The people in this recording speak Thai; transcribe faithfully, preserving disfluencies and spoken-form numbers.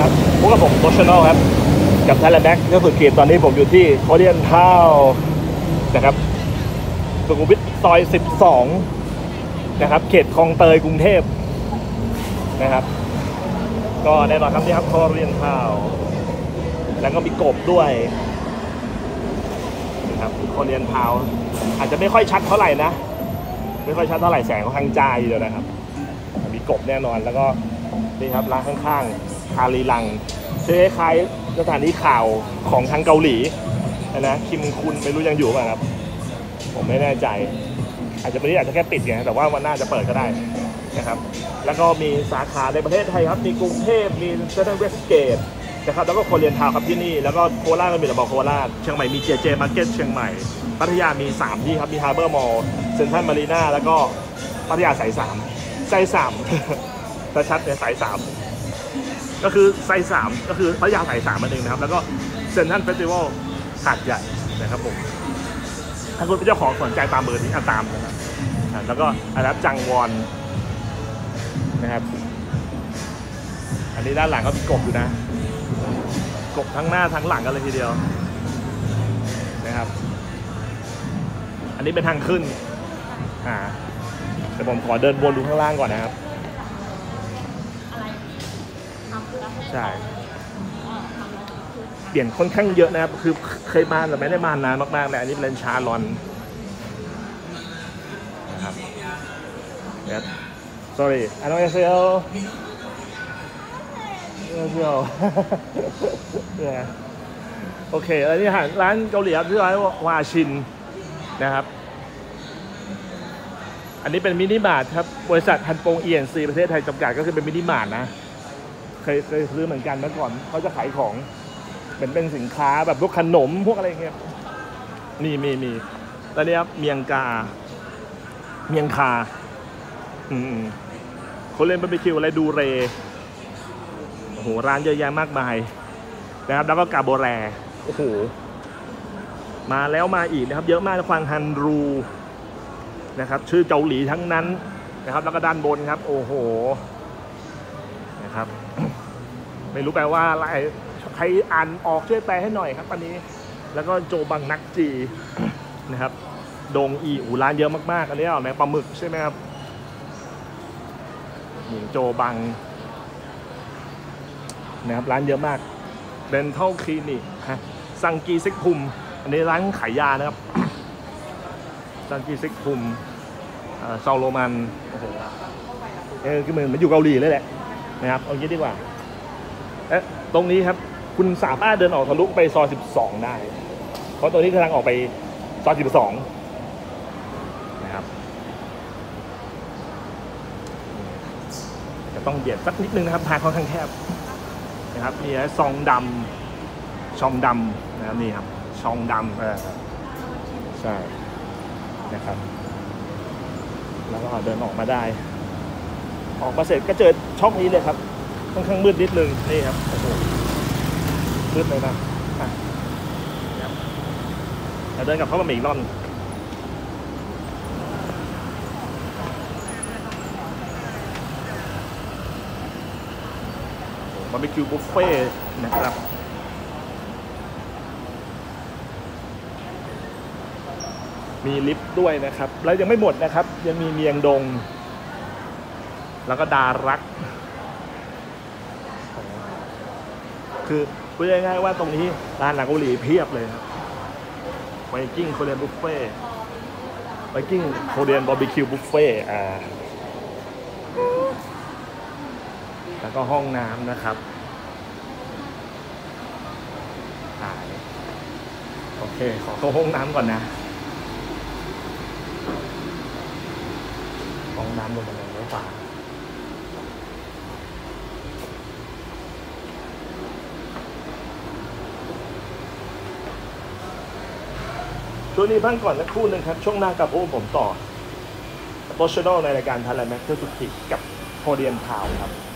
ครับพบกับผมโบชโนครับกับไทยแลนด์แบ็คก็สุดขีดตอนนี้ผมอยู่ที่โคเรียนทาวน์นะครับสุขุมวิทซอยสิบสองนะครับเขตคลองเตยกรุงเทพนะครับก็แน่นอนครับนี่ครับโคเรียนทาวน์แล้วก็มีกบด้วยนะครับโคเรียนทาวน์อาจจะไม่ค่อยชัดเท่าไหร่นะไม่ค่อยชัดเท่าไหร่แสงค่อนข้างจ้าอยู่เลยนะครับมีกบแน่นอนแล้วก็นี่ครับร้านข้างๆคารีลังคล้ายๆสถานีข่าวของทางเกาหลีนะคิมคุณไม่รู้ยังอยู่ป่ะครับผมไม่แน่ใจอาจจะวันนี้อาจจะแค่ปิดไงแต่ว่าวันหน้าจะเปิดก็ได้นะครับแล้วก็มีสาขาในประเทศไทยครับมีกรุงเทพมีเซนทรัลเวสเกตนะครับแล้วก็โคเรียนทาวน์ครับที่นี่แล้วก็โคราชก็มีระบบโคราชเชียงใหม่มีเจเจมาร์เก็ตเชียงใหม่พัทยามีสามที่ครับมีฮาร์เบอร์มอลล์เซ็นทรัลมารีนาแล้วก็พัทยาสายสามสายสามชัดเนี่ยสายสามก็คือไซส์สามก็คือพัทยาสายสามนั่นเองนะครับแล้วก็เซ็นทรัลเฟสติวัลหาดใหญ่นะครับผมถ้าคุณเป็นเจ้าของสนใจตามเบอร์นี้ตามนะครับแล้วก็อันนั้นจังวอนนะครับอันนี้ด้านหลังก็มีกบอยู่นะกบทั้งหน้าทั้งหลังกันเลยทีเดียวนะครับอันนี้เป็นทางขึ้นอ่าแต่ผมขอเดินวนดูข้างล่างก่อนนะครับใช่เปลี่ยนค่อนข้างเยอะนะครับคือเคยมาแต่ไม่ได้มานานมากๆแต่อันนี้เป็นชาลอนนะครับเนี่ย sorry อันนั้นเซลเซลเนี่ยโอเคแล้วนี่ร้านเกาหลีครับชื่อร้านวาชินนะครับอันนี้เป็นมินิมาร์ทครับบริษัทฮันปง อี เอ็น ซี ประเทศไทยจำกัดก็คือเป็นมินิมาร์ทนะเคยเคยซื้อเหมือนกันเมื่อก่อนเขาจะขายของเป็นเป็นสินค้าแบบพวกขนมพวกอะไรเงี้ยมีมีมีแล้วนี่ครับเมียงกาเมียงคาอืมเขาเล่นบาร์บีคิวอะไรดูเรโอ้โหร้านเยอะแยะมากมายนะครับแล้วก็กาโบแรโอ้โหมาแล้วมาอีกนะครับเยอะมากฟังฮันรูนะครับชื่อเกาหลีทั้งนั้นนะครับแล้วก็ด้านบนครับโอ้โหนะครับไม่รู้แปลว่าอะไรใครอ่านออกช่วยแปลให้หน่อยครับอันนี้แล้วก็โจบังนักจีนะครับดงอีอูร้านเยอะมากๆอันนี้เอาไหนปลาหมึกใช่ไหมครับหญิงโจบังนะครับร้านเยอะมากเดนทัลคลินิกฮะซังกีซิกพุมอันนี้ร้านขายยานะครับซังกีซิกพุมซาโลมันโอ้โหเออคือเหมือนมันอยู่เกาหลีเลยแหละนะครับเอางี้ดีกว่าเอ๊ะตรงนี้ครับคุณสามารถเดินออกทะลุไปซอยสิบสองได้เพราะตรงนี้กำลังออกไปซอยสิบสองนะครับจะต้องเบียดสักนิดนึงนะครับทางค่อนข้างแคบนะครับนี่ซองดำช่องดำนะครับนี่ครับช่องดำเออใช่นะครับแล้วก็เดินออกมาได้ออกมาเสร็จก็เจอช่องนี้เลยครับค่อนข้างมืดนิดนึงนี่ครับโอ้โหมืดเลยนะเราเดินกับเขามาอีกรอบบาร์บีคิวบุฟเฟ่นะครับมีลิฟต์ด้วยนะครับแล้วยังไม่หมดนะครับยังมีเมียงดงแล้วก็ดารักคือพูดง่ายๆว่าตรงนี้ร้านหนังเกาหลีเพียบเลยครับไวกิ้งโคเรียนบุฟเฟ่ไวกิ้งโคเรียนบาร์บีคิวบุฟเฟ่อ่าแล้วก็ห้องน้ำนะครับโอเคขอเข้าห้องน้ำก่อนนะห้องน้ำลงมาเลยไว้ฝาช่วงนี้พักก่อนสักครู่นึงครับช่วงหน้ากับพวกผมต่อโปรโมชั่นในรายการไทยแลนด์แม็กซ์สุดที่กับโคเรียนทาวน์ครับ